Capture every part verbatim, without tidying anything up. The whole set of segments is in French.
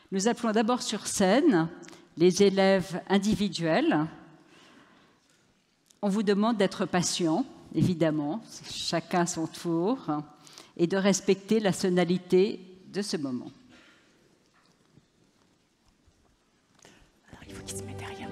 Nous appelons d'abord sur scène les élèves individuels. On vous demande d'être patient, évidemment, chacun à son tour, et de respecter la sonalité de ce moment. Alors, il faut qu'il se mette derrière.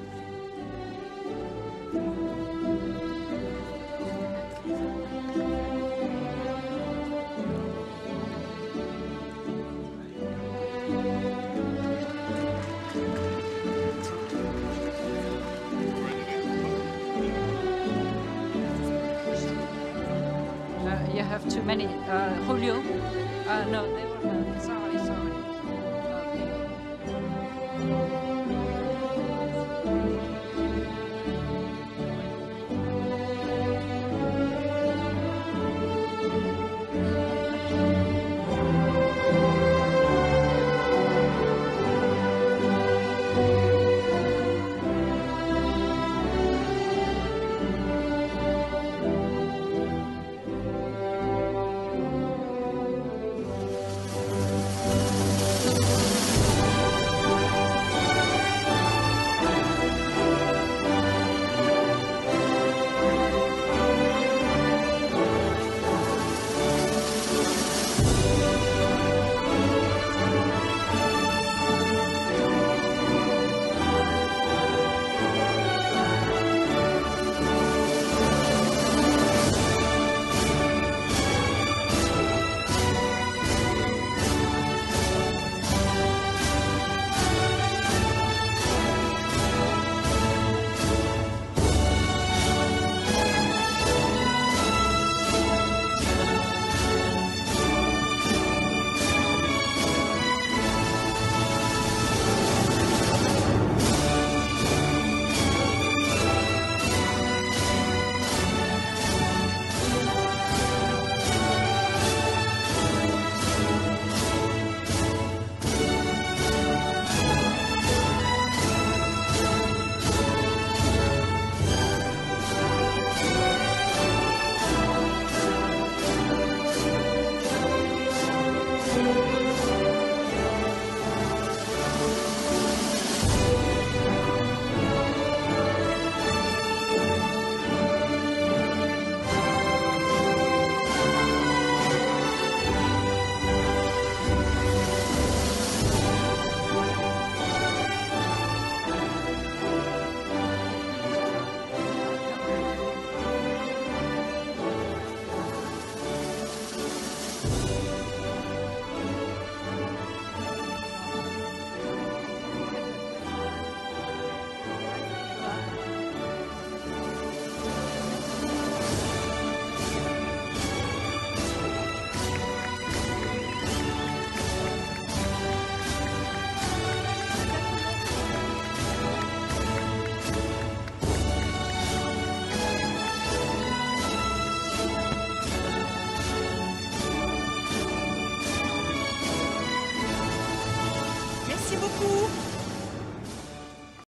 Uh, you have too many. Uh, Julio? Uh, no, they were, uh, sorry.